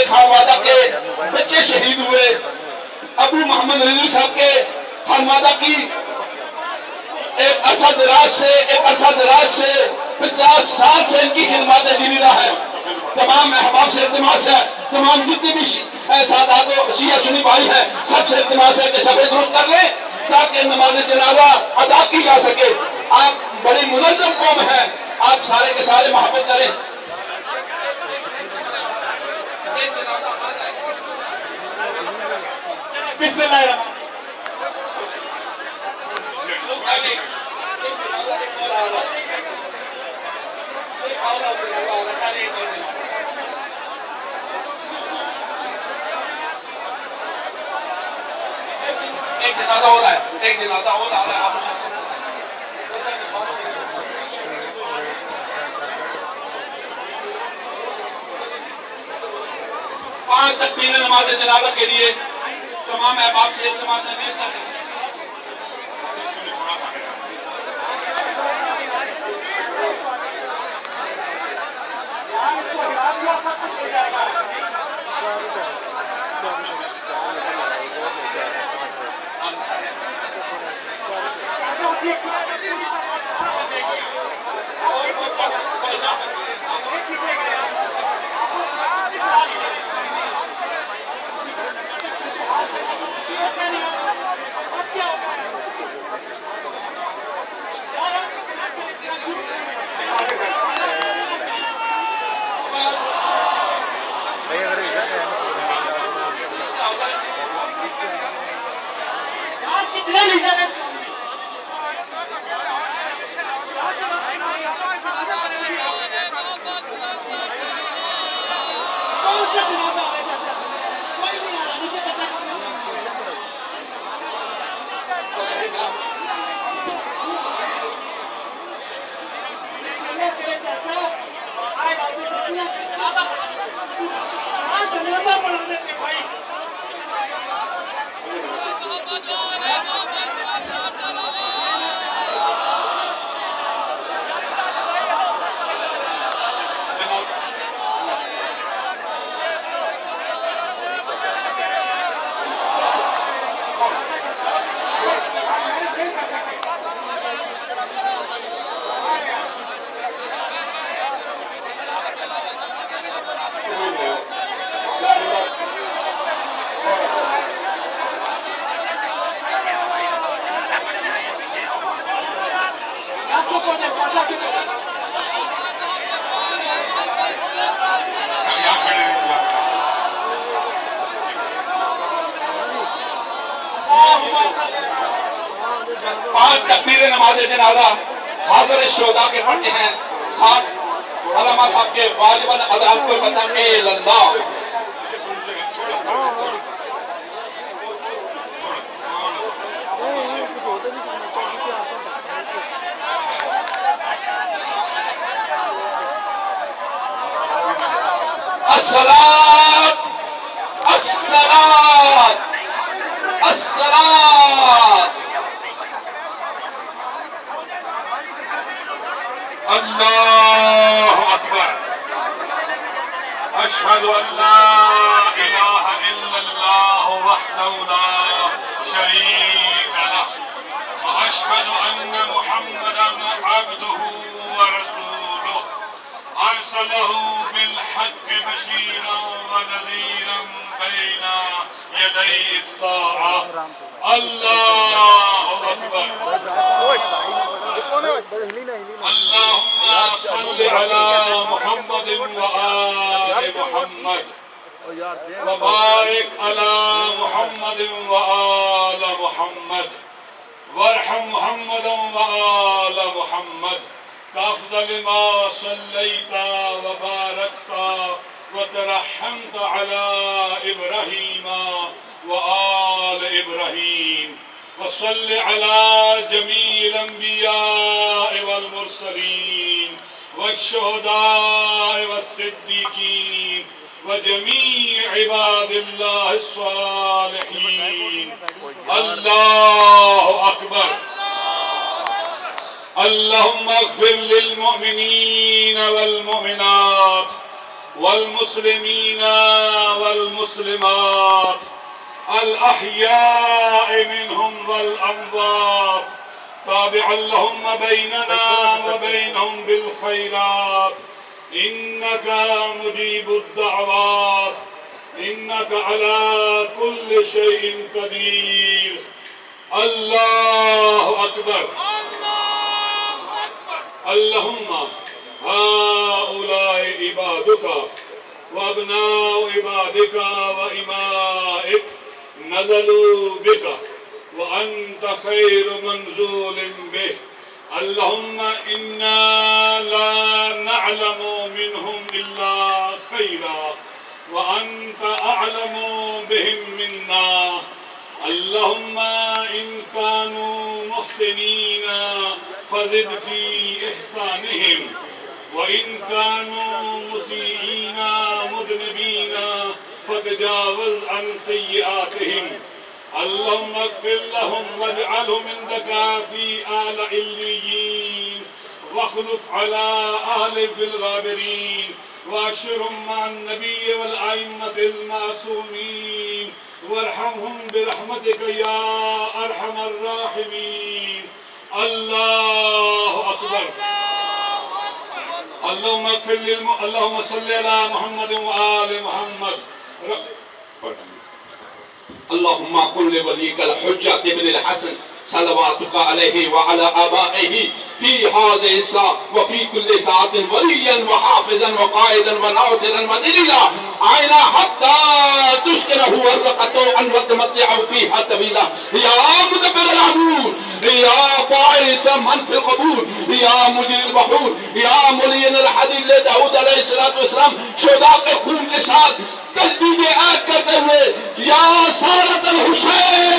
خانوادہ کے بچے شہید ہوئے، ابو محمد رضوی صاحب کے خانوادہ کی ایک عرصہ دراز سے 50 سال سے ان کی خدمات دینی رہا ہے۔ تمام احباب سے التماس ہے، تمام جتنی بھی سادات و شیعہ سنی بھائی ہیں، سب سے التماس ہے کہ صفحے درست کر لیں تاکہ نماز جنازہ ادا کی جا سکے۔ آپ بڑی منظم قوم ہیں، آپ سارے کے سارے محبت کریں۔ بسم اللہ الرحمن ایک جنازہ ہو رہا ہے، ایک جنازہ ہو رہا ہے، آپ شخص 5 تکبیر نماز جنازہ کے لیے تمام احباب سے التماس ہے نیت کریں۔ تکبیر نماز جنازہ حاضر شہداء کے پڑھتے ہیں، ساتھ علماء صاحب کے واجباً ادا کو قدم اللہ۔ الصلاة الصلاة الصلاة اللہ اکبر اشہد ان لا الہ الا اللہ وحدہ لا شریک لہ واشہد ان محمدا عبدہ ورسولہ ارسلہ بالحق بشیرا ونذیرا بین یدی الساعہ۔ اللہ اکبر۔ اللہم صل علی محمد وآل محمد وبارک علی محمد وآل محمد وارحم محمد وآل محمد كأفضل ما صليت وباركت وترحمت على إبراهيم وآل إبراهيم وصل على جميع الأنبياء والمرسلين والشهداء والصديقين وجميع عباد الله الصالحين۔ الله أكبر۔ اللهم اغفر للمؤمنين والمؤمنات والمسلمين والمسلمات الأحياء منهم والأموات. تابع اللهم بيننا وبينهم بالخيرات إنك مجيب الدعوات إنك على كل شيء قدير. الله أكبر. اللهم هؤلاء عبادك وابناء عبادك وإمائك نزلوا بك وأنت خير منزول به. اللهم إنا لا نعلم منهم إلا خيرا وأنت أعلم بهم منا. اللهم إن كانوا محسنين فزد في إحسانهم وإن كانوا مسيئين مذنبين فتجاوز عن سيئاتهم. اللهم اغفر لهم واجعلهم عندك في آل عليين واخلف على أهل في الغابرين واشرهم مع النبي والأئمة المعصومين وارحمهم برحمتك يا أرحم الراحمين. الله أكبر. اللهم اغفر اللهم صل على محمد وآل محمد. اللهم قل لوليك الحجة ابن الحسن صلواتك عليه وعلى آبائه في هذه الساعة وفي كل ساعة وليا وحافظا وقائدا وناصرا ودليلا عينا حتى تسكنه ورقته أن وتمتعه فيها طويلا. يا مدبر الأمور يا باعث من في القبور يا مجري البحور يا ملين الحديد لداود علیہ الصلوۃ والسلام شہداء کے خون کے ساتھ تجدید عہد کرتے ہوئے یا سارت الحسین